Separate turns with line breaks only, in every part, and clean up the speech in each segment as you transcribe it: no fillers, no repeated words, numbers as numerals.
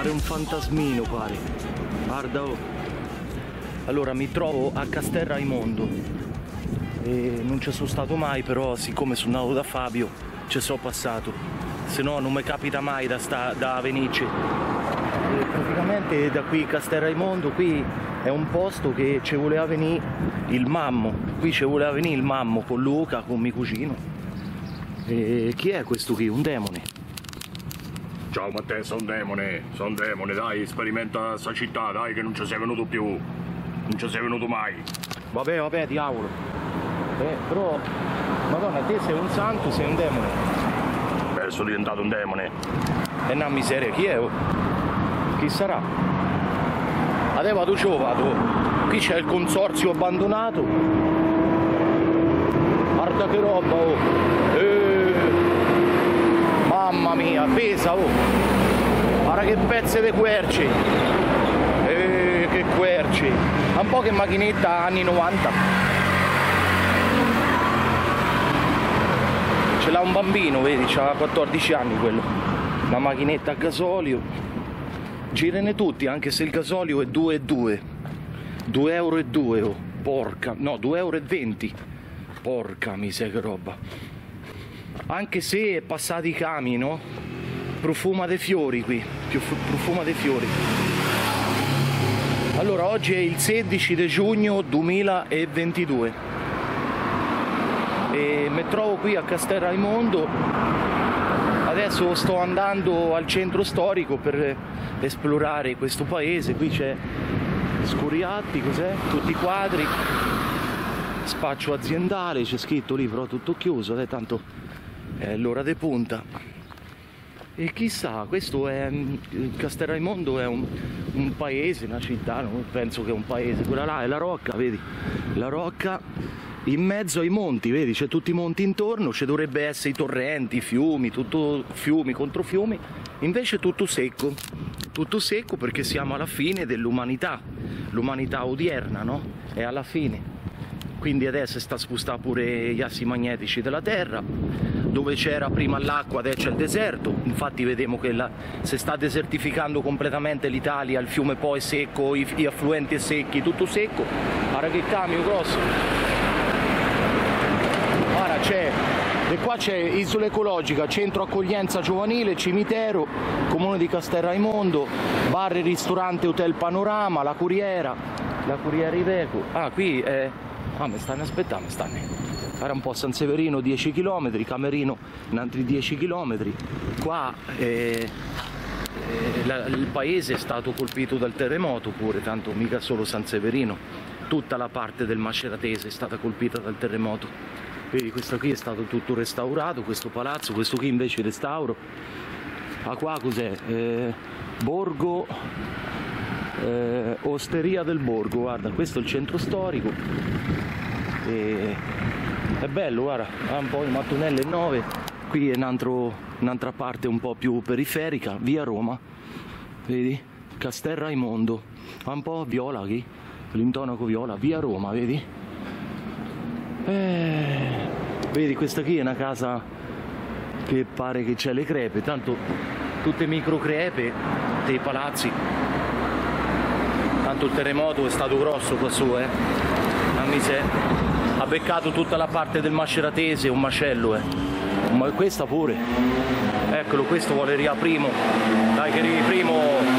Pare un fantasmino, pare. Guarda, oh. Allora, mi trovo a Castelraimondo e non ci sono stato mai, però siccome sono nato da Fabio ci sono passato, se no non mi capita mai da venirci. E praticamente da qui Castelraimondo, qui è un posto che ci voleva venire il mammo, qui ci voleva venire il mammo con Luca, con mio cugino. E chi è questo qui? Un demone?
Ciao Matteo, sono un demone, dai, sperimenta sta città, dai, che non ci sei venuto più, non ci sei venuto mai.
Vabbè, diavolo. Però, madonna, te sei un santo, sei un demone.
Beh, sono diventato un demone.
E una miseria, chi è? Oh? Chi sarà? Adesso vado, qui c'è il consorzio abbandonato. Guarda che roba, oh! Mamma mia, pesa, oh! Guarda che pezze di querci! Che querci! Un po' che macchinetta anni 90. Ce l'ha un bambino, vedi, c'ha 14 anni quello. Una macchinetta a gasolio. Girane tutti, anche se il gasolio è 2,2. 2,2 €, oh, porca, no, 2,20 €. Porca miseria, che roba. Anche se è passati i cami, no? Profuma dei fiori qui, profuma dei fiori. Allora, oggi è il 16 di giugno 2022 e mi trovo qui a Castelraimondo. Adesso sto andando al centro storico per esplorare questo paese. Qui c'è Scuriatti, cos'è? Tutti i quadri, spaccio aziendale, c'è scritto lì, però tutto chiuso, tanto è l'ora di punta. E chissà, questo è Castelraimondo, è un paese, una città, non penso che è un paese. Quella là è la Rocca, vedi? La Rocca in mezzo ai monti, vedi? C'è tutti i monti intorno, ci dovrebbe essere i torrenti, i fiumi, tutto fiumi contro fiumi, invece tutto secco perché siamo alla fine dell'umanità, l'umanità odierna, no? È alla fine. Quindi adesso sta a spostare pure gli assi magnetici della Terra, dove c'era prima l'acqua adesso c'è il deserto. Infatti vediamo che si sta desertificando completamente l'Italia, il fiume poi è secco, gli affluenti è secchi, tutto secco. Guarda che cambio grosso. Guarda, c'è, e qua c'è Isola Ecologica, centro accoglienza giovanile, cimitero, comune di Castelraimondo, bar e ristorante Hotel Panorama, la Corriera Iveco. Ah, qui è... Ah, mi stanno aspettando, Era un po' San Severino 10 km, Camerino in altri 10 km. Qua il paese è stato colpito dal terremoto pure, tanto mica solo San Severino, tutta la parte del Maceratese è stata colpita dal terremoto. Vedi, questo qui è stato tutto restaurato, questo palazzo, questo qui invece restauro. Ah, qua cos'è? Borgo, Osteria del Borgo, guarda, questo è il centro storico. È bello, guarda, ha un po' il mattonelle 9, qui è un'altra parte un po' più periferica, via Roma, vedi? Castelraimondo, ha un po' viola qui, l'intonaco viola, via Roma, vedi? Vedi, questa qui è una casa che pare che c'è le crepe, tanto tutte micro crepe dei palazzi, tanto il terremoto è stato grosso qua su, ha beccato tutta la parte del Maceratese, un macello, ma questa pure, eccolo, questo vuole riaprimo, dai che riaprimo,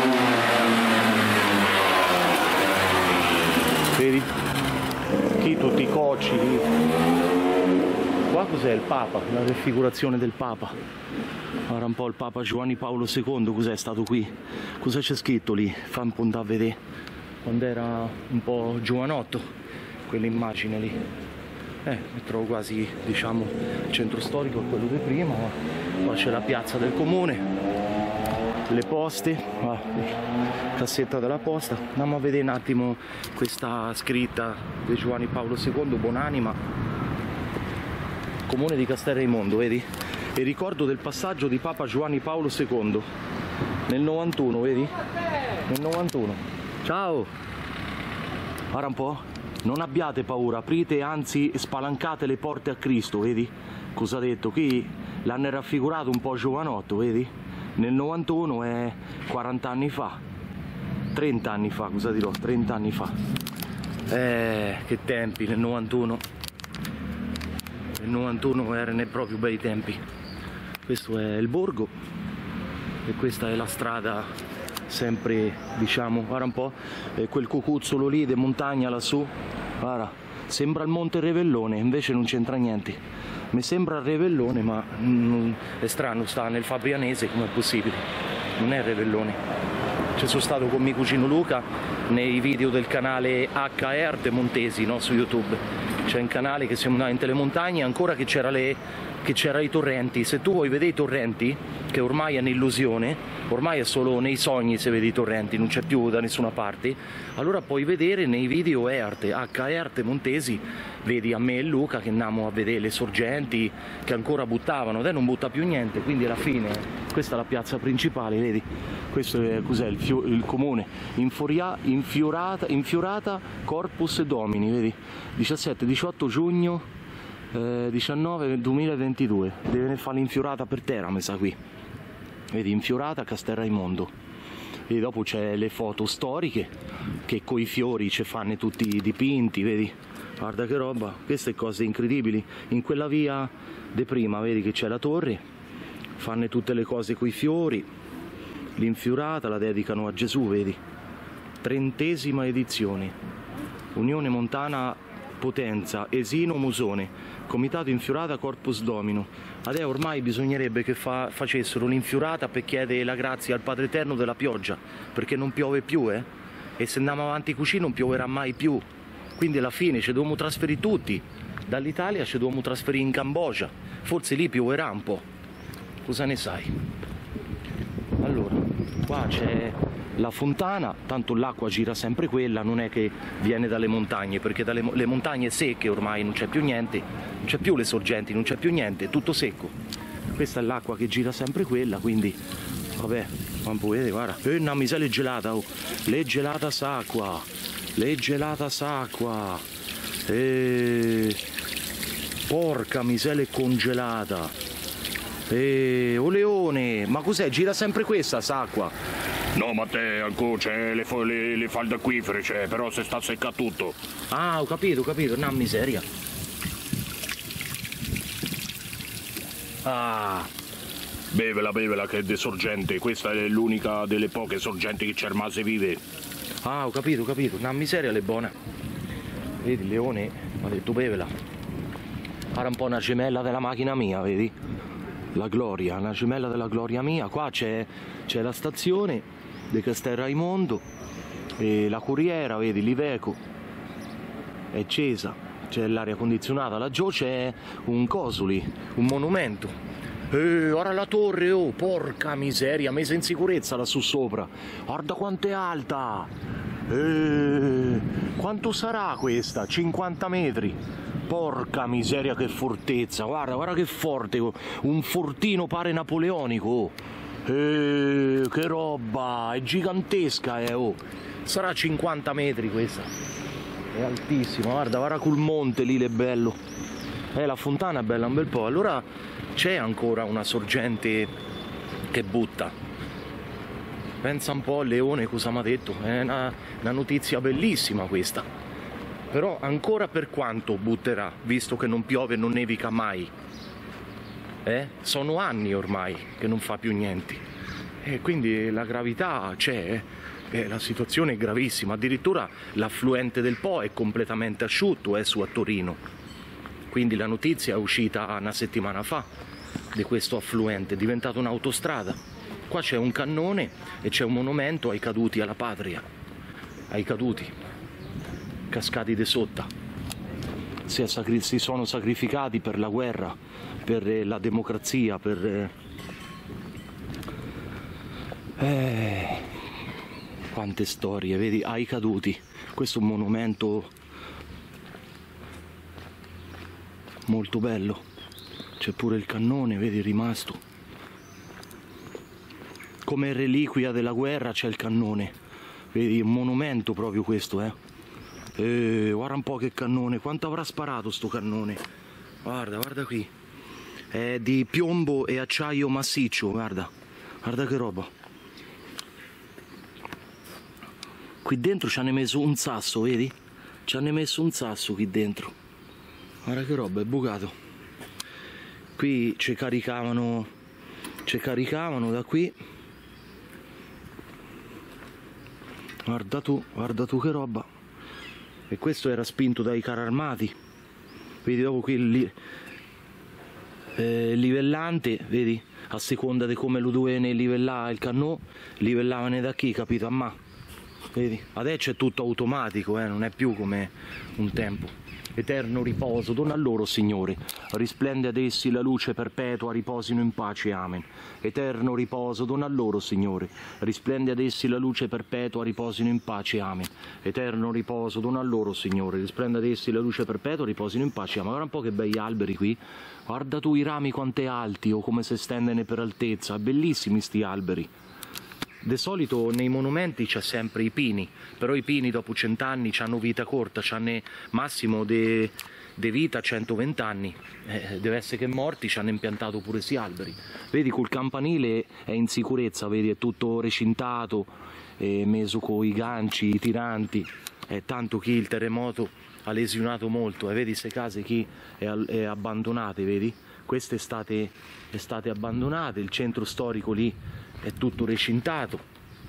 vedi, qui tutti i cocci, qua cos'è il Papa, la raffigurazione del Papa, ora un po' il Papa Giovanni Paolo II, cos'è stato qui, cosa c'è scritto lì, fa un po' a vedere, quando era un po' giovanotto, quell'immagine lì. Mi trovo quasi, diciamo, il centro storico è quello di prima, qua c'è la piazza del comune, le poste, cassetta della posta. Andiamo a vedere un attimo questa scritta di Giovanni Paolo II, buonanima, comune di Castelraimondo, vedi? E ricordo del passaggio di Papa Giovanni Paolo II nel 91, vedi? Nel 91. Ciao! Guarda un po'. Non abbiate paura, aprite, anzi spalancate le porte a Cristo, vedi? Cosa ha detto? Qui l'hanno raffigurato un po' giovanotto, vedi? nel 91 è 40 anni fa, 30 anni fa, cosa dirò, 30 anni fa. Che tempi, nel 91. Nel 91 erano proprio bei tempi. Questo è il borgo e questa è la strada, sempre, diciamo, guarda un po', quel cucuzzolo lì di montagna lassù, guarda, sembra il Monte Revellone, invece non c'entra niente. Mi sembra il Revellone, ma è strano, sta nel Fabrianese, com'è possibile? Non è il Revellone. Ci sono stato con mio cugino Luca nei video del canale HR Montesi, no? Su YouTube. C'è un canale che siamo andati in tele montagne ancora che c'era i torrenti. Se tu vuoi vedere i torrenti, che ormai è un'illusione, ormai è solo nei sogni se vedi i torrenti, non c'è più da nessuna parte, allora puoi vedere nei video HR Montesi, vedi a me e Luca che andiamo a vedere le sorgenti che ancora buttavano, adesso non butta più niente, quindi alla fine questa è la piazza principale, vedi? Questo è, cos'è, il comune, Infiorata Corpus Domini, vedi? 17-18 giugno 19 2022, deve fare l'infiorata per terra, mi sa qui, vedi, Infiorata Castelraimondo. E dopo c'è le foto storiche che coi fiori ci fanno tutti i dipinti, vedi, guarda che roba, queste cose incredibili. In quella via di prima vedi che c'è la torre, fanno tutte le cose coi fiori, l'infiorata la dedicano a Gesù, vedi, 30ª edizione, Unione Montana Potenza, Esino Musone, Comitato Infiorata Corpus Domino. Adesso ormai bisognerebbe che facessero l'infiorata per chiedere la grazia al Padre Eterno della pioggia, perché non piove più, e se andiamo avanti così non pioverà mai più. Quindi alla fine ci dobbiamo trasferire tutti, dall'Italia ci dobbiamo trasferire in Cambogia, forse lì pioverà un po', cosa ne sai? Allora, qua c'è la fontana, tanto l'acqua gira sempre quella, non è che viene dalle montagne, perché le montagne secche ormai non c'è più niente, non c'è più le sorgenti, non c'è più niente, è tutto secco. Questa è l'acqua che gira sempre quella, quindi vabbè, non può vedere, guarda, una miseria è gelata, oh, le gelata s'acqua, le gelata s'acqua, porca miseria è congelata, oh leone, ma cos'è, gira sempre questa s'acqua?
No, ma te ancora c'è le falde acquifere, c'è, però se sta secca tutto.
Ah, ho capito, una miseria. Ah.
Bevela che è de sorgente, questa è l'unica delle poche sorgenti che c'è rimase vive.
Ah, ho capito, una miseria le buona. Vedi, il leone ha detto bevela. Era un po' una gemella della macchina mia, vedi? La Gloria, una gemella della Gloria mia. Qua c'è la stazione di Castelraimondo e la Corriera, vedi, l'Iveco è accesa, c'è l'aria condizionata, laggiù c'è un cosoli, un monumento, ora la torre, oh porca miseria, messa in sicurezza lassù sopra, guarda quanto è alta, quanto sarà questa? 50 metri, porca miseria che fortezza, guarda che forte, un fortino pare napoleonico, che roba, è gigantesca, oh. Sarà 50 metri questa, è altissima, guarda col monte lì, è bello, la fontana è bella un bel po'. Allora c'è ancora una sorgente che butta, pensa un po' al leone cosa mi ha detto, è una notizia bellissima questa, però ancora per quanto butterà, visto che non piove e non nevica mai? Sono anni ormai che non fa più niente, e quindi la gravità c'è, la situazione è gravissima, addirittura l'affluente del Po è completamente asciutto, su a Torino, quindi la notizia è uscita una settimana fa di questo affluente, è diventato un'autostrada. Qua c'è un cannone e c'è un monumento ai caduti alla patria, ai caduti, cascati di sotto. Si sono sacrificati per la guerra, per la democrazia, per quante storie, vedi, ai caduti. Questo è un monumento molto bello, c'è pure il cannone, vedi, rimasto come reliquia della guerra, c'è il cannone, vedi, un monumento proprio questo, guarda un po' che cannone, quanto avrà sparato sto cannone, guarda qui, è di piombo e acciaio massiccio, guarda, Guarda che roba. Qui dentro ci hanno messo un sasso, vedi? Ci hanno messo un sasso qui dentro. Guarda che roba, è bucato. Qui ci caricavano da qui. Guarda tu che roba. E questo era spinto dai carri armati. Vedi dopo qui il livellante, vedi? A seconda di come lo dovevano livellare il cannò, livellavano da qui, capito? Ma vedi? Adesso è tutto automatico, non è più come un tempo. Eterno riposo, dona a loro, Signore, risplende ad essi la luce perpetua, riposino in pace, amen. Eterno riposo, dona a loro, Signore, risplende ad essi la luce perpetua, riposino in pace, amen. Eterno riposo, dona a loro, Signore, risplende ad essi la luce perpetua, riposino in pace, amen. Guarda un po' che bei alberi qui, guarda tu i rami quante alti o come si stendono per altezza, bellissimi sti alberi. Di solito nei monumenti c'è sempre i pini, però i pini dopo 100 anni hanno vita corta, hanno massimo di vita 120 anni, deve essere che morti ci hanno impiantato pure questi alberi. Vedi col campanile è in sicurezza, vedi è tutto recintato, messo con i ganci, i tiranti, tanto chi il terremoto ha lesionato molto, vedi queste case chi è abbandonate, vedi? Queste estate abbandonate, il centro storico lì è tutto recintato.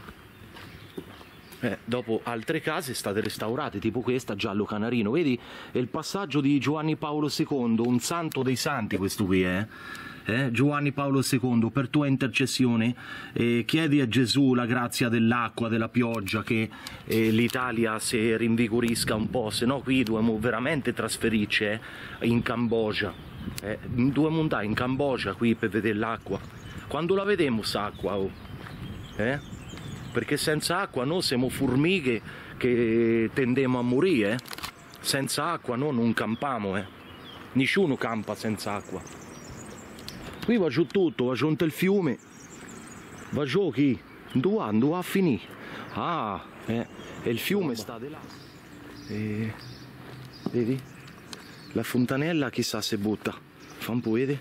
Dopo altre case state restaurate, tipo questa, giallo canarino, vedi? È il passaggio di Giovanni Paolo II, un santo dei santi questo qui, Giovanni Paolo II, per tua intercessione chiedi a Gesù la grazia dell'acqua, della pioggia, che l'Italia si rinvigorisca un po', se no qui dobbiamo veramente trasferirci in Cambogia, dobbiamo andare in Cambogia qui per vedere l'acqua. Quando la vedemo s'acqua, perché senza acqua noi siamo formiche che tendiamo a morire, senza acqua noi non campiamo, nessuno campa senza acqua. Qui va giù tutto, va giù il fiume, va giù chi? Dove va a finire? E il fiume sta di là. Vedi? La fontanella chissà se butta, fa un po' vedere.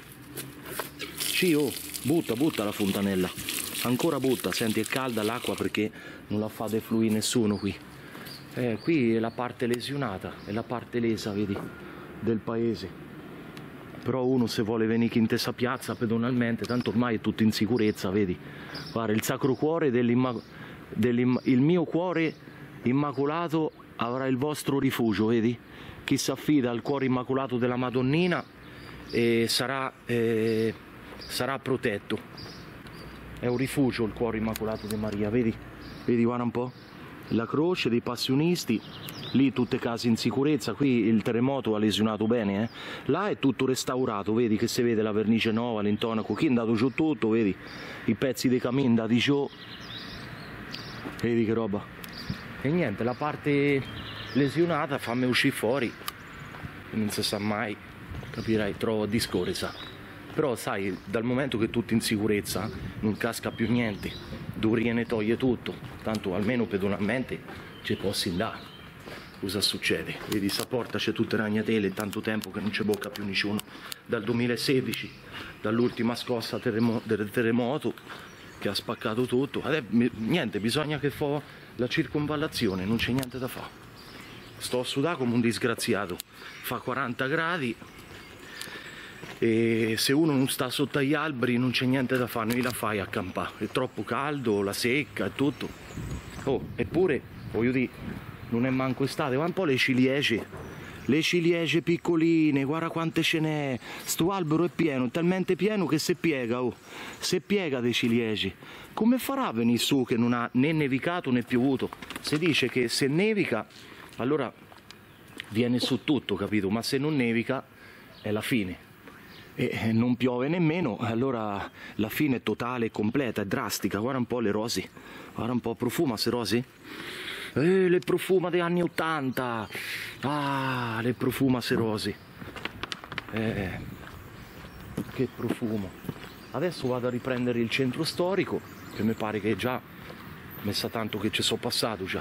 Butta la fontanella, ancora butta, senti è calda l'acqua perché non la fa defluire nessuno qui. Qui è la parte lesionata, è la parte lesa, vedi, del paese. Però uno se vuole venire in questa piazza pedonalmente, tanto ormai è tutto in sicurezza, vedi. Guarda, il Sacro Cuore il mio cuore immacolato avrà il vostro rifugio, vedi? Chi si affida al cuore immacolato della Madonnina sarà protetto. È un rifugio il cuore immacolato di Maria, vedi? Vedi, guarda un po'. La croce dei passionisti, lì tutte case in sicurezza, qui il terremoto ha lesionato bene, Là è tutto restaurato, vedi che si vede la vernice nuova, l'intonaco, qui è andato giù tutto, vedi? I pezzi dei camini andati giù, vedi che roba. E niente, la parte lesionata fammi uscire fuori, non si sa mai, capirai, trovo a discorrere, sa. Però sai, dal momento che è tutto in sicurezza non casca più niente, Durie ne toglie tutto, tanto almeno pedonalmente ci posso andare. Cosa succede? Vedi, sta porta c'è tutte ragnatele, tanto tempo che non c'è bocca più nessuno, dal 2016, dall'ultima scossa del terremoto che ha spaccato tutto. Adesso, niente, bisogna che fa la circonvallazione, non c'è niente da fare. Sto a sudare come un disgraziato, fa 40 gradi. E se uno non sta sotto agli alberi non c'è niente da fare, non la fai a campare, è troppo caldo, la secca e tutto. Eppure, voglio dire, non è manco estate, guarda un po' le ciliegie piccoline, guarda quante ce n'è, sto albero è pieno, talmente pieno che si piega, si piega dei ciliegie. Come farà a venire su che non ha né nevicato né piovuto? Si dice che se nevica allora viene su tutto, capito? Ma se non nevica è la fine. E non piove nemmeno, allora la fine è totale e completa, è drastica. Guarda un po' le rosi, guarda un po', profuma se rosi? Le profuma degli anni 80, le profuma se rosi, che profumo. Adesso vado a riprendere il centro storico, che mi pare che già, mi sa tanto che ci sono passato già.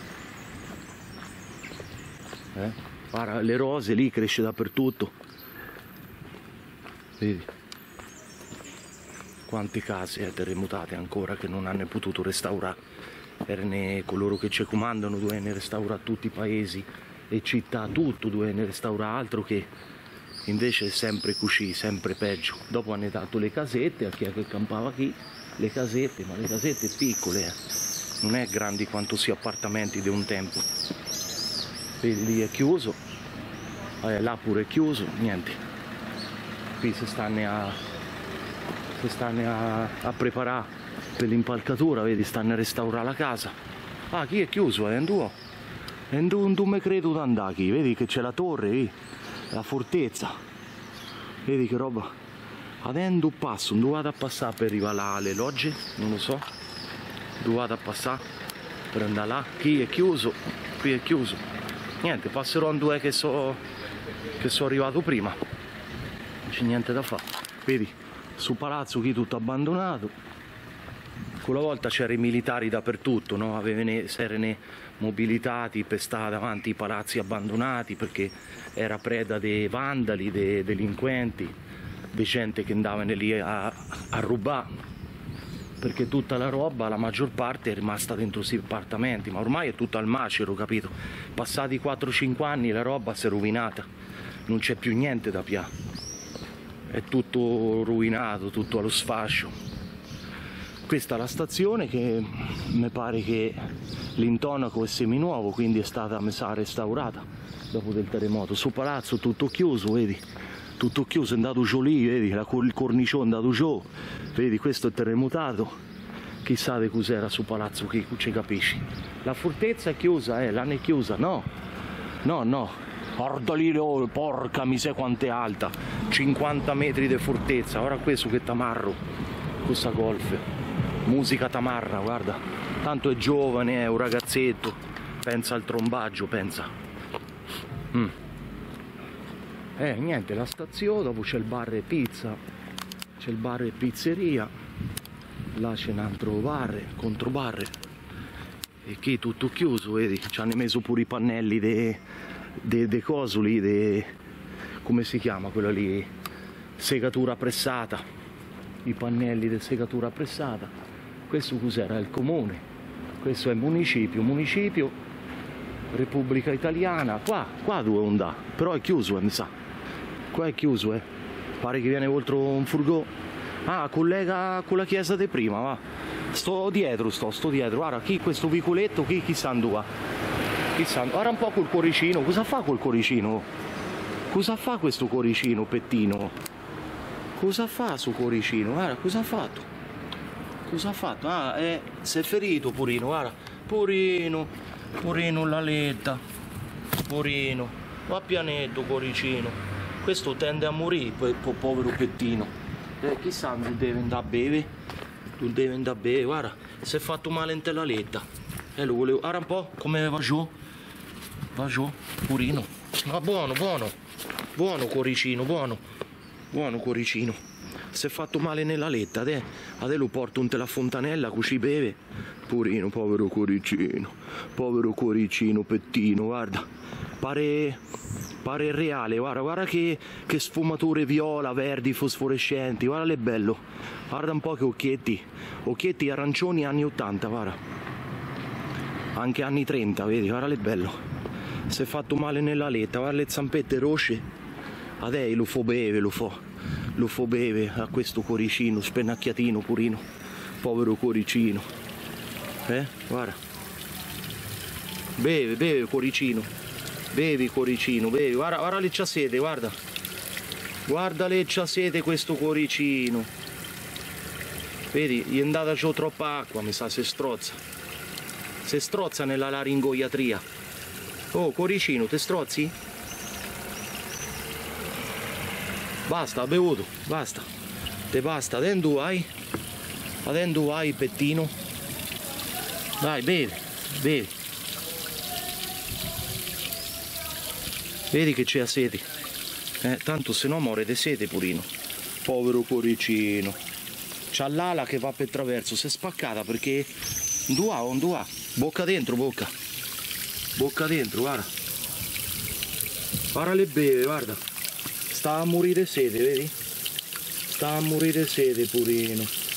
Guarda, le rose lì cresce dappertutto. Vedi? quante case terremotate ancora che non hanno potuto restaurare. Erano coloro che ci comandano, dovevano restaurare tutti i paesi e città, tutto dovevano restaurare, altro che invece è sempre così, sempre peggio. Dopo hanno dato le casette a chi è che campava qui, le casette, ma le casette piccole, non è grandi quanto sia appartamenti di un tempo. Vedi, lì è chiuso, là pure è chiuso, niente. Qui si stanno a preparare per l'impalcatura, vedi, stanno a restaurare la casa. Ah, qui è chiuso, non mi credo di andare qui, vedi che c'è la torre, vedi? La fortezza, vedi che roba. Adesso passo, non vado a passare per arrivare là alle logge, non lo so, dove vado a passare per andare là. Qui è chiuso, qui è chiuso, niente, passerò a due che so arrivato prima, non c'è niente da fare. Vedi, sul palazzo qui tutto abbandonato. Quella volta c'erano i militari dappertutto, no? Si erano mobilitati per stare davanti ai palazzi abbandonati perché era preda dei vandali, dei delinquenti, di gente che andavano lì a rubare, perché tutta la roba, la maggior parte, è rimasta dentro questi appartamenti, ma ormai è tutto al macero, capito? Passati 4-5 anni la roba si è rovinata, non c'è più niente da pià, è tutto rovinato, tutto allo sfascio. Questa è la stazione che mi pare che l'intonaco è seminuovo, quindi è stata messa restaurata dopo del terremoto. Sul palazzo tutto chiuso, vedi? Tutto chiuso, è andato giù lì, vedi? Il cornicione è andato giù, vedi? Questo è terremotato. Chissà di cos'era sul palazzo, che ci capisci. La fortezza è chiusa, l'hanno chiusa, no? No. Guarda lì, oh, porca miseria quanto è alta, 50 metri di fortezza. Ora questo che tamarro, questa golf. Musica tamarra, guarda, tanto è giovane, è un ragazzetto, pensa al trombaggio, pensa. Niente, la stazione, dopo c'è il bar e pizza, c'è il bar e pizzeria, là c'è un altro bar, controbar, e qui tutto chiuso, vedi, ci hanno messo pure i pannelli dei cosuli, come si chiama quella lì, segatura pressata, i pannelli di segatura pressata. Questo cos'era? Il comune, questo è il municipio, Repubblica Italiana, qua dove andare, però è chiuso, mi sa, qua è chiuso, pare che viene oltre un furgone. Ah, collega con la chiesa di prima, va, sto dietro, guarda, qui questo vicoletto, chi sa dove, guarda un po' col cuoricino, cosa fa col cuoricino? Cosa fa questo cuoricino, pettino? Cosa fa su cuoricino? Guarda, cosa ha fatto? Cosa ha fatto? Ah, si è ferito Purino, guarda. Purino l'aletta. Purino. Va pianetto, cuoricino. Questo tende a morire, povero pettino. Chissà, non deve andare a bere. Non deve andare a bere, guarda. Si è fatto male in l'aletta. Lo volevo. Guarda un po' come va giù. Va giù, Purino. Ma buono. Buono cuoricino, buono cuoricino. Si è fatto male nella letta, adesso lo porto in la fontanella così beve. Purino, povero cuoricino, pettino, guarda, pare reale, guarda che sfumature viola, verdi, fosforescenti, guarda che bello, guarda un po' che occhietti arancioni anni 80, guarda, anche anni 30, vedi, guarda che bello, si è fatto male nella letta, guarda le zampette rosse, adesso lo fa beve a questo cuoricino, spennacchiatino Purino, povero cuoricino, guarda, beve cuoricino, bevi guarda le c'ha sete, guarda le c'ha sete questo cuoricino, vedi, gli è andata giù troppa acqua, mi sa, si strozza nella laringoiatria. Oh cuoricino, te strozzi? Basta, ha bevuto, basta, adesso vai pettino, dai, bevi, vedi che c'è a sete, tanto se no muore di sete Purino, povero cuoricino, c'ha l'ala che va per traverso, si è spaccata perché non dua, bocca dentro, bocca dentro, guarda le beve, guarda. Sta a morire sete, vedi? Sta a morire sete Purino.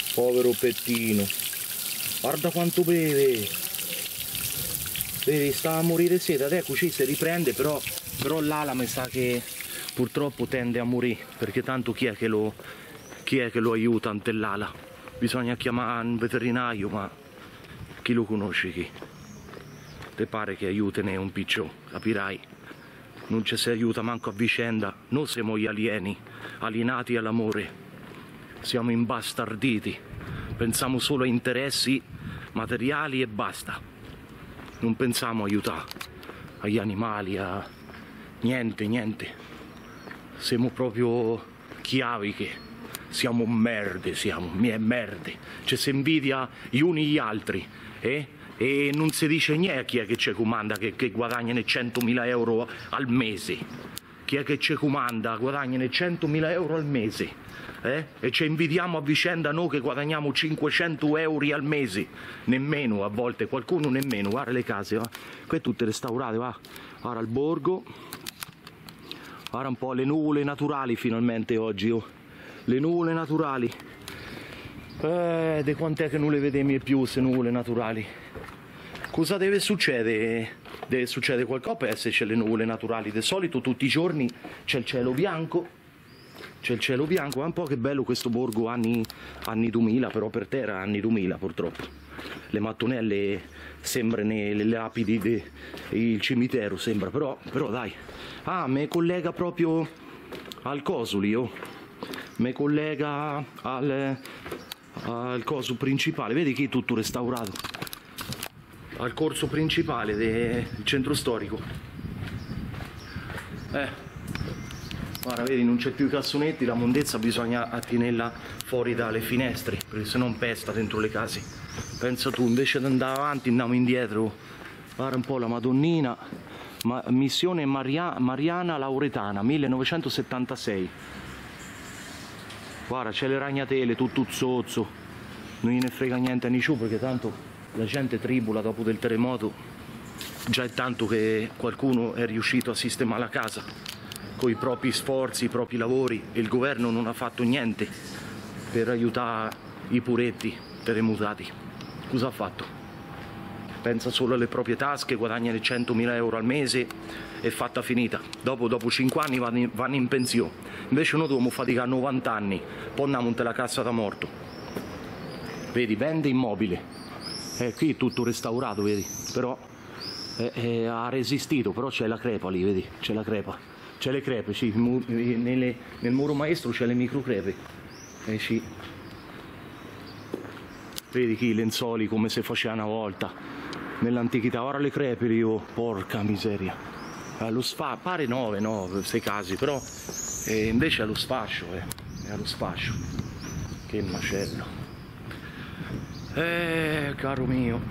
Povero Pettino. Guarda quanto beve. Vedi, sta a morire di sete. Ecco, ci si riprende, però l'ala mi sa che purtroppo tende a morire, perché tanto chi è che lo aiuta ante l'ala? Bisogna chiamare un veterinario, ma chi lo conosce chi? Te pare che aiutene un piccio, capirai? Non ci si aiuta manco a vicenda. Noi siamo gli alieni, alienati all'amore. Siamo imbastarditi. Pensiamo solo a interessi materiali e basta. Non pensiamo a aiutare agli animali, a niente. Siamo proprio chiaviche. Siamo merde, merde. Ci si invidia gli uni gli altri, E non si dice niente chi è che ci comanda che guadagnano 100.000 euro al mese. Chi è che ci comanda guadagnano 100.000 euro al mese, E ci invidiamo a vicenda noi che guadagniamo 500 euro al mese. Nemmeno a volte, qualcuno nemmeno. Guarda le case, va. Qui tutte restaurate, va. Guarda il borgo. Guarda un po' le nuvole naturali finalmente oggi, oh. Le nuvole naturali. Di quant'è che non le vediamo più queste nuvole naturali? Cosa deve succedere? Deve succedere qualcosa per esserci le nuvole naturali. Di solito tutti i giorni c'è il cielo bianco. C'è il cielo bianco. Ma un po' che bello questo borgo anni 2000, però per terra anni 2000 purtroppo. Le mattonelle sembrano le lapidi il cimitero, sembra, però dai. Ah, mi collega proprio al Cosuli, oh. Mi collega al coso principale, vedi che è tutto restaurato, al corso principale del centro storico. Guarda, vedi, non c'è più i cassonetti, la mondezza bisogna tenerla fuori dalle finestre, perché se no pesta dentro le case. Pensa tu, invece di andare avanti andiamo indietro. Guarda un po' la Madonnina, missione Mariana Lauretana, 1976. Guarda, c'è le ragnatele, tutto zozzo, non gliene frega niente a nessuno, perché tanto la gente tribula dopo del terremoto. Già è tanto che qualcuno è riuscito a sistemare la casa con i propri sforzi, i propri lavori, e il governo non ha fatto niente per aiutare i puretti terremotati. Cosa ha fatto? Pensa solo alle proprie tasche, guadagna 100.000 euro al mese, è fatta finita. Dopo 5 anni vanno in pensione. Invece noi dobbiamo faticare 90 anni, poi andiamo in la cassa da morto. Vedi, vende immobile. Qui è tutto restaurato, vedi, però ha resistito, però c'è la crepa lì, vedi, c'è la crepa. C'è le crepe, sì, nel muro maestro c'è le microcrepe. Sì. Vedi che i lenzuoli come si faceva una volta nell'antichità. Ora le crepe lì, oh, porca miseria. Allo pare 9, no, questi casi, però invece è allo sfascio, è allo sfascio. Che macello. Caro mio.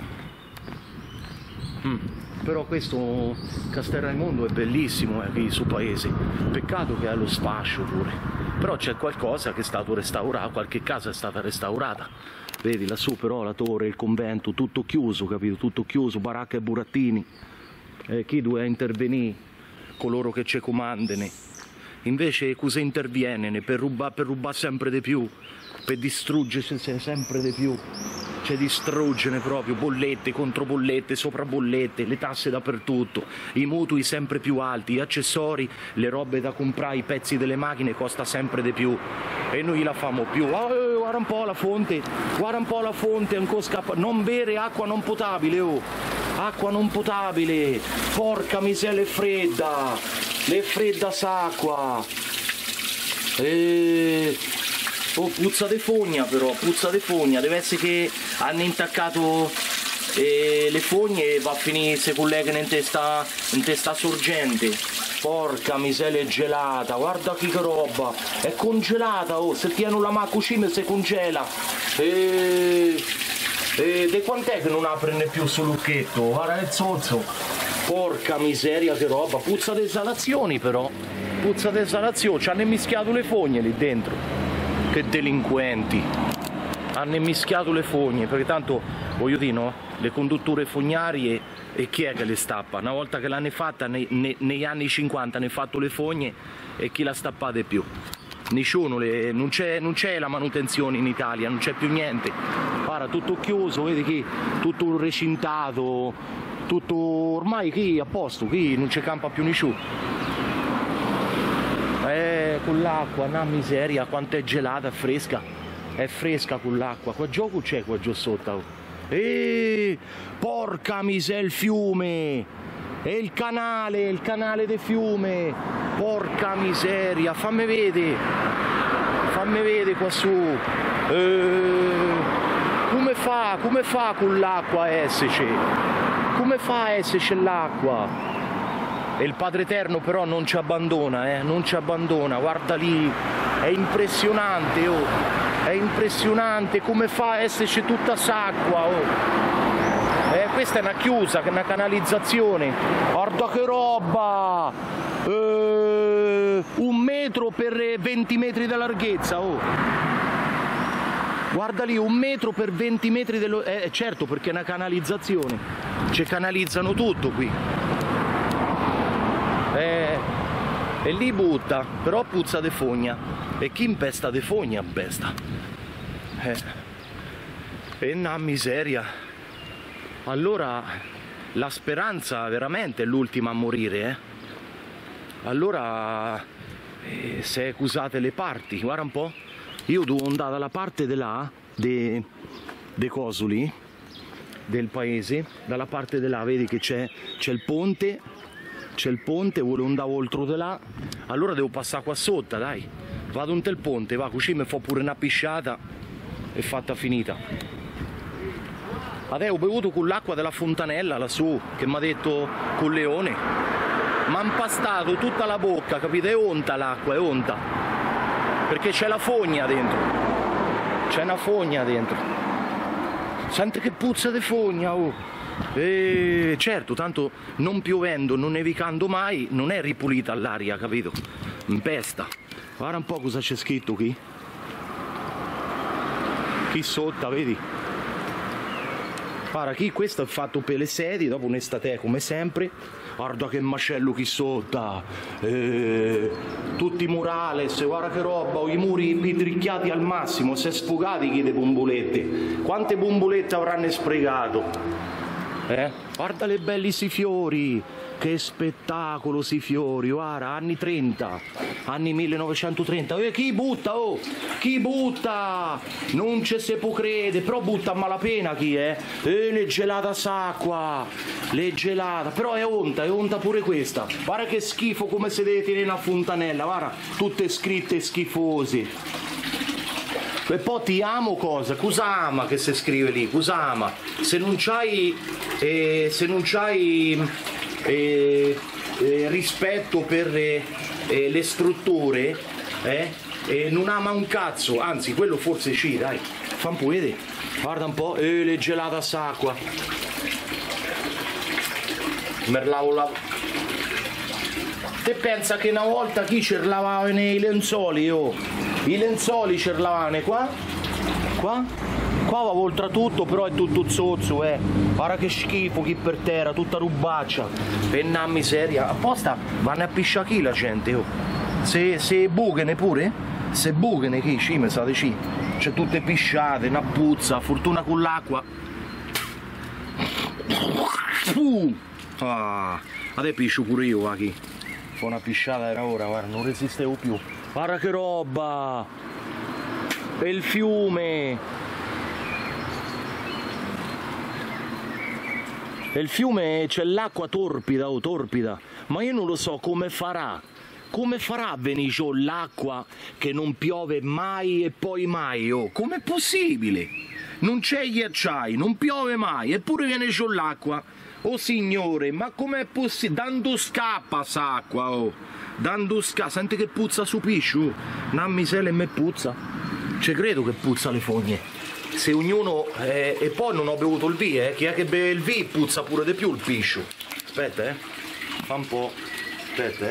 Però questo Castelraimondo è bellissimo, qui sul paese. Peccato che è allo sfascio pure. Però c'è qualcosa che è stato restaurato, qualche casa è stata restaurata. Vedi lassù però la torre, il convento, tutto chiuso, capito? Tutto chiuso, baracca e burattini. Chi deve intervenire? Coloro che ci comandano. Invece cosa interviene? Per rubare sempre di più, per distruggersi sempre di più. C'è distruggere proprio, bollette contro bollette, sopra bollette, le tasse dappertutto, i mutui sempre più alti, gli accessori, le robe da comprare, i pezzi delle macchine costa sempre di più e noi la famo più. Guarda un po' la fonte, ancora scappa. Non bere acqua non potabile, oh, acqua non potabile, porca miseria, è fredda s'acqua. Oh, puzza di fogna però, puzza di fogna, deve essere che hanno intaccato le fogne e va a finire se collegano in testa sorgente. Porca miseria, è gelata, guarda che roba, è congelata, oh, se tieno la cucina si congela. De quant'è che non apre più sul lucchetto? Guarda il zozzo, porca miseria che roba, puzza di esalazioni però, puzza di esalazioni, ci hanno mischiato le fogne lì dentro. Che delinquenti, hanno mischiato le fogne, perché tanto, voglio dire, no? Le condutture fognarie, e chi è che le stappa? Una volta che l'hanno fatta, negli anni 50 hanno fatto le fogne, e chi la stappate più? non c'è la manutenzione in Italia, non c'è più niente. Guarda, tutto chiuso, vedi qui, tutto recintato, tutto ormai qui a posto, qui non c'è campa più nessuno. Con l'acqua, una miseria, quanto è gelata, è fresca con l'acqua. Qua gioco c'è qua giù sotto. Porca miseria, il fiume! È il canale del fiume! Porca miseria, fammi vedere qua su. Come fa con l'acqua a esserci? Come fa a esserci l'acqua? E il Padre Eterno però non ci abbandona, non ci abbandona, guarda lì, è impressionante, oh, è impressionante come fa a esserci tutta s'acqua, oh. Questa è una chiusa, una canalizzazione, guarda che roba, 1 metro per 20 metri di larghezza, oh. Guarda lì, 1 metro per 20 metri dello... certo, perché è una canalizzazione, ci canalizzano tutto qui. E lì butta, però puzza de fogna. E chi impesta de fogna besta. E una miseria. Allora la speranza veramente è l'ultima a morire, Allora se accusate le parti, guarda un po'. Io devo andare dalla parte di là, dei Cosuli, del paese, dalla parte di là, vedi che c'è il ponte. C'è il ponte, volevo andare oltre di là, allora devo passare qua sotto, dai. Vado in il ponte, va, così mi fa pure una pisciata e fatta finita. Adesso ho bevuto con l'acqua della fontanella lassù, che mi ha detto col leone. Mi ha impastato tutta la bocca, capite? È onta l'acqua, è onta. Perché c'è la fogna dentro. C'è una fogna dentro. Senti che puzza di fogna, oh. Certo, tanto non piovendo, non nevicando mai, non è ripulita l'aria, capito? Impesta. Guarda un po' cosa c'è scritto qui. Qui sotto, vedi? Guarda, qui questo è fatto per le sedie, dopo un'estate come sempre. Guarda che macello qui sotto. Tutti i murales, guarda che roba, i muri pitricchiati al massimo, si è sfogati chi le bombolette. Quante bombolette avranno sprecato? Guarda le belli si fiori, che spettacolo si fiori, guarda, anni 30, anni 1930, chi butta, oh, chi butta, non ci si può credere, però butta a malapena chi, le gelata s'acqua, le gelata, però è onta pure questa, guarda che schifo come si deve tenere una fontanella, guarda, tutte scritte schifose. E poi ti amo cosa? Kusama che si scrive lì, Kusama. Se non c'hai rispetto per le strutture, non ama un cazzo, anzi quello forse sì, dai. Fa un po' vedere, guarda un po', le gelate a s'acqua. Merlavo la... Te pensa che una volta chi ci lavava nei lenzuoli, oh? I lenzuoli ci lavavano qua va oltretutto, però è tutto zozzo, guarda che schifo chi per terra, tutta rubaccia, penna miseria, apposta vanno a pisciare chi la gente, oh. Se buchene pure, se buchene chi, ci mi sa di ci, c'è tutte pisciate, una puzza, fortuna con l'acqua. Adesso piscio pure io, va chi, fa una pisciata era ora, guarda, non resistevo più. Guarda che roba! E il fiume! E il fiume c'è l'acqua torpida, oh, torpida! Ma io non lo so come farà! Come farà a venire giù l'acqua che non piove mai e poi mai, oh? Com'è possibile? Non c'è ghiacciai, non piove mai, eppure viene giù l'acqua! Oh signore, ma com'è possibile? Dando scappa s'acqua, oh! Dando senti che puzza su pisciu, una miseria e me puzza, ci credo che puzza le fogne, se ognuno, e poi non ho bevuto il vino, chi è che beve il vino puzza pure di più il pisciu, aspetta fa un po', aspetta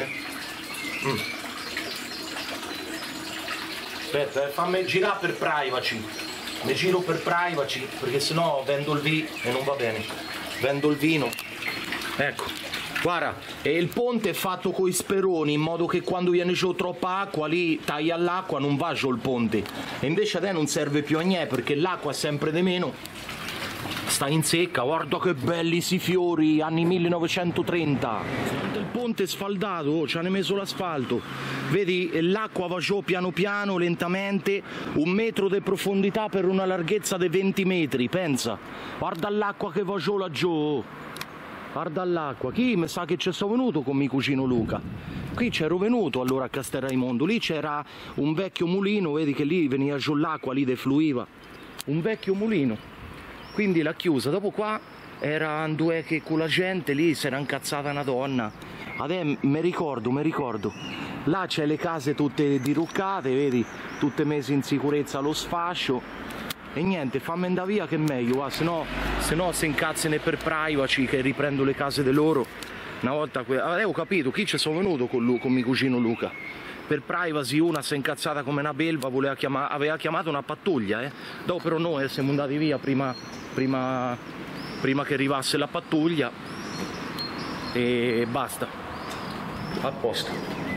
aspetta fammi girare per privacy, mi giro per privacy, perché sennò vendo il vino e non va bene, vendo il vino, ecco, Guarda, e il ponte è fatto coi speroni in modo che quando viene giù troppa acqua lì taglia l'acqua, non va giù il ponte. E invece a te non serve più a niente perché l'acqua è sempre di meno. Sta in secca, guarda che belli sti fiori, anni 1930. Il ponte è sfaldato, ci hanno messo l'asfalto. Vedi, l'acqua va giù piano piano, lentamente, 1 metro di profondità per una larghezza di 20 metri, pensa. Guarda l'acqua che va giù laggiù. Guarda l'acqua, chi mi sa che ci sono venuto con mio cugino Luca? Qui c'ero venuto allora a Castelraimondo, lì c'era un vecchio mulino, vedi che lì veniva giù l'acqua, lì defluiva. Un vecchio mulino, quindi l'ha chiusa. Dopo qua erano due che con la gente lì si era incazzata una donna. Adesso mi ricordo, là c'è le case tutte diruccate, vedi, tutte messe in sicurezza allo sfascio. E niente, fammi andare via che è meglio, se no si incazzano per privacy che riprendo le case di loro. Una volta avevo capito chi ci sono venuto con mio cugino Luca. Per privacy una si è incazzata come una belva, aveva chiamato una pattuglia, Dopo però noi siamo andati via prima che arrivasse la pattuglia e basta. A posto.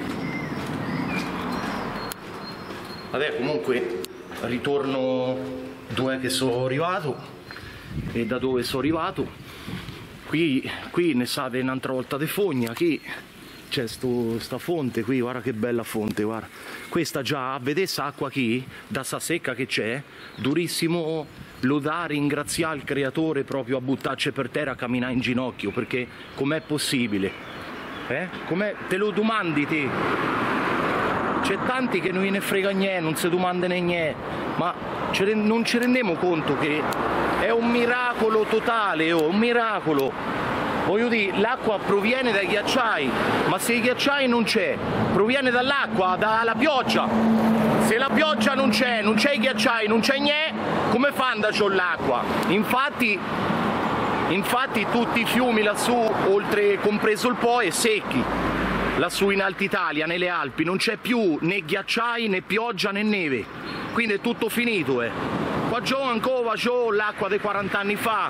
Adesso comunque ritorno dove che sono arrivato e da dove sono arrivato. Qui ne state un'altra volta di fogna, qui c'è sta fonte qui, guarda che bella fonte, guarda. Questa già, vedete acqua qui, da sta secca che c'è, durissimo lodare, ringraziare il creatore proprio a buttarci per terra, a camminare in ginocchio, perché com'è possibile? Te lo domandi te? C'è tanti che non gliene frega niente, non si domandano niente, ma non ci rendiamo conto che è un miracolo totale, un miracolo. Voglio dire, l'acqua proviene dai ghiacciai, ma se i ghiacciai non c'è, proviene dall'acqua, dalla pioggia. Se la pioggia non c'è i ghiacciai, non c'è niente, come fa da giù l'acqua? Infatti tutti i fiumi lassù, oltre compreso il Po, è secchi. Lassù in Alta Italia, nelle Alpi, non c'è più né ghiacciai, né pioggia, né neve. Quindi è tutto finito, Qua giù ancora va giù l'acqua dei 40 anni fa.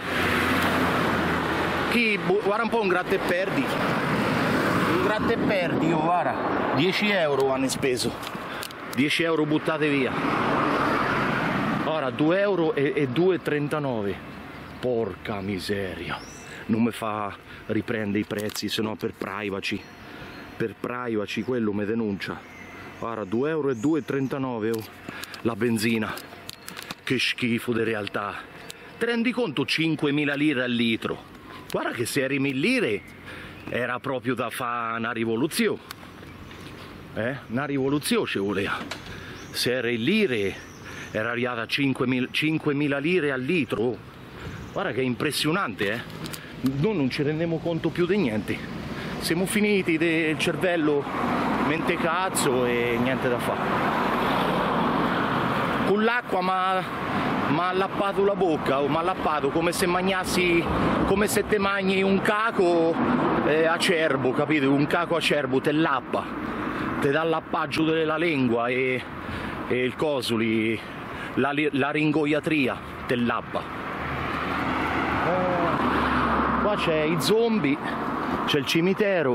Guarda un po' un gratta e perdi. Un gratta e perdi, guarda. 10 euro hanno speso. 10 euro buttate via. Ora 2 euro e 2,39. Porca miseria. Non mi fa riprendere i prezzi, se no per privacy. Per privacy quello mi denuncia. Guarda, 2,39 euro la benzina. Che schifo di realtà. Ti rendi conto? 5.000 lire al litro. Guarda che se eri 1.000 lire era proprio da fare una rivoluzione. Una rivoluzione ci voleva. Se era in lire era arrivata a 5.000 lire al litro. Guarda che è impressionante, Noi non ci rendiamo conto più di niente. Siamo finiti del cervello mente cazzo e niente da fare. Con l'acqua m'ha allappato la bocca, o m'ha allappato come se te mangi un caco acerbo, capito? Un caco acerbo te lappa, te dà l'appaggio della lingua e il coso lì, la ringoiatria te lappa. Qua c'è i zombie, c'è il cimitero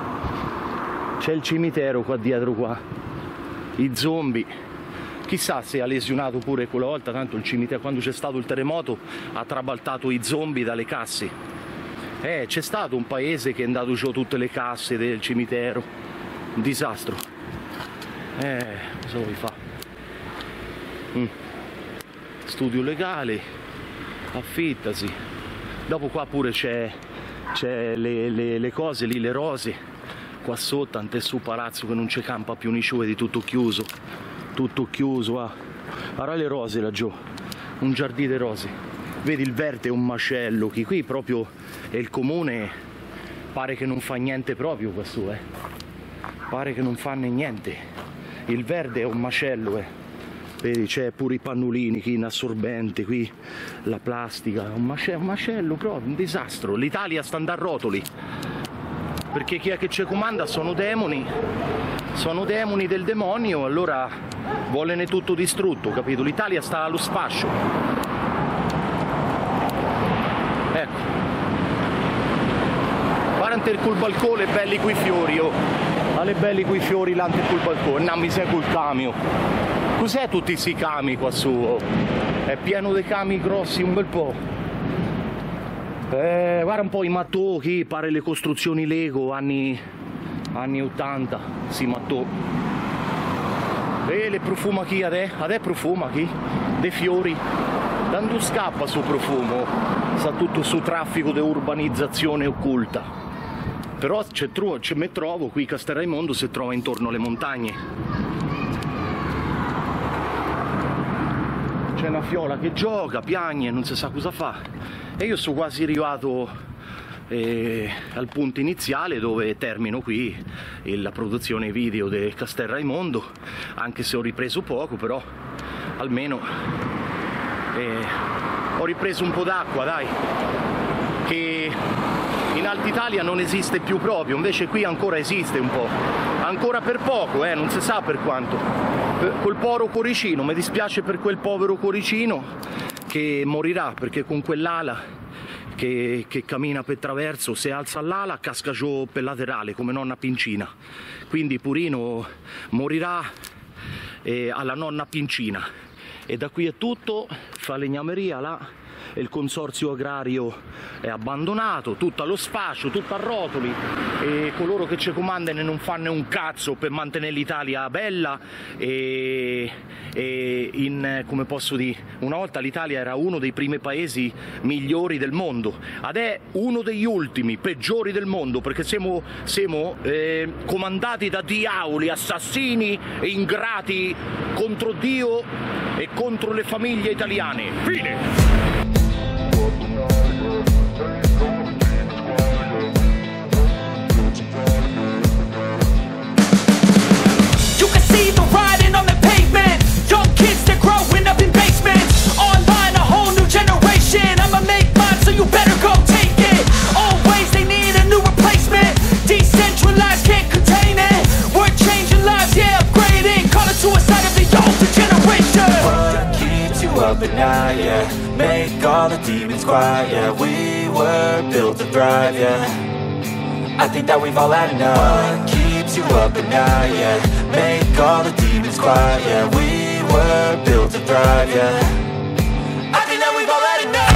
qua dietro qua, i zombie. Chissà se ha lesionato pure quella volta, tanto il cimitero, quando c'è stato il terremoto, ha trabaltato i zombie dalle casse. C'è stato un paese che è andato giù tutte le casse del cimitero. Un disastro. Cosa vuoi fare? Studio legale, affittasi. Dopo qua pure c'è le cose lì, le rose. Qua sotto, ante su palazzo che non c'è campa più nisciù, di tutto chiuso. Tutto chiuso, guarda le rose laggiù, un giardino di rose, vedi il verde è un macello, qui proprio è il comune, pare che non fa niente proprio questo, pare che non fanno niente, il verde è un macello, vedi c'è pure i pannolini, qui in assorbente, qui la plastica, un macello proprio, un disastro, l'Italia sta andando a rotoli, perché chi è che ci comanda sono demoni del demonio, allora vogliono tutto distrutto, capito? L'Italia sta allo sfascio. Ecco. Guarda l'ante col balcone, belli quei fiori, oh. Alle belli quei fiori, l'ante col balcone, no, mi sei col camion. Cos'è tutti sti cami qua su? Oh? È pieno di cami grossi un bel po'. Guarda un po' i mattoni, pare le costruzioni Lego, anni 80, si mattò. E le profuma chi adè? Adè profuma chi? Dei fiori. Dando scappa su profumo, sta tutto su traffico di urbanizzazione occulta. Però mi trovo qui Castel Raimondo, si trova intorno alle montagne. C'è una fiola che gioca, piagne, non si sa cosa fa. E io sono quasi arrivato al punto iniziale dove termino qui la produzione video di Castel Raimondo, anche se ho ripreso poco, però almeno ho ripreso un po' d'acqua, dai, che in Alta Italia non esiste più proprio, invece qui ancora esiste un po', ancora per poco, non si sa per quanto. Quel povero cuoricino, mi dispiace per quel povero cuoricino che morirà, perché con quell'ala che cammina per traverso, se alza l'ala casca giù per laterale come nonna Pincina, quindi Purino morirà alla nonna Pincina. E da qui è tutto, falegnameria là, il consorzio agrario è abbandonato, tutto allo sfascio, tutto a rotoli, e coloro che ci comandano non fanno un cazzo per mantenere l'Italia bella come posso dire, una volta l'Italia era uno dei primi paesi migliori del mondo, adesso è uno degli ultimi, peggiori del mondo, perché siamo comandati da diavoli, assassini e ingrati contro Dio e contro le famiglie italiane. Fine!
You better go take it. Always they need a new replacement. Decentralized, can't contain it. We're changing lives, yeah, upgrading. Call it suicide of the older generation.
What keeps you up at night, yeah? Make all the demons quiet, yeah. We were built to thrive, yeah. I think that we've all had enough. What keeps you up at night, yeah? Make all the demons quiet, yeah. We were built to thrive, yeah. I think that we've all had enough.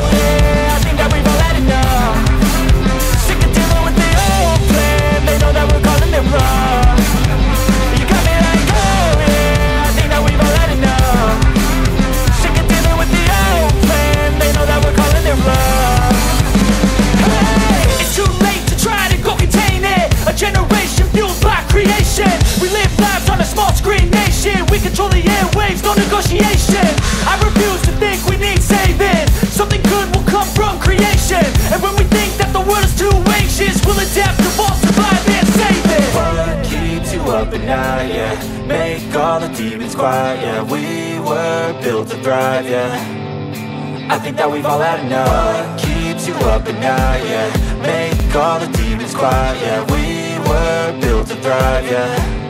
Sick of dealing with the old plan. They know that we're calling it wrong. You got me like, oh yeah, I think that we've all had enough. Sick of dealing with the old plan. They know that we're calling it wrong.
Hey, it's too late to try to go contain it. A generation fueled by creation. We live lives on a small screen nation. We control the airwaves, no negotiation. I refuse to think we need saving. Something good will come from creation. And when we think that the world is too anxious, we'll adapt, evolve, survive and save it.
What keeps you up at night, yeah? Make all the demons quiet, yeah. We were built to thrive, yeah. I think that we've all had enough. What keeps you up at night, yeah? Make all the demons quiet, yeah. We were built to thrive, yeah.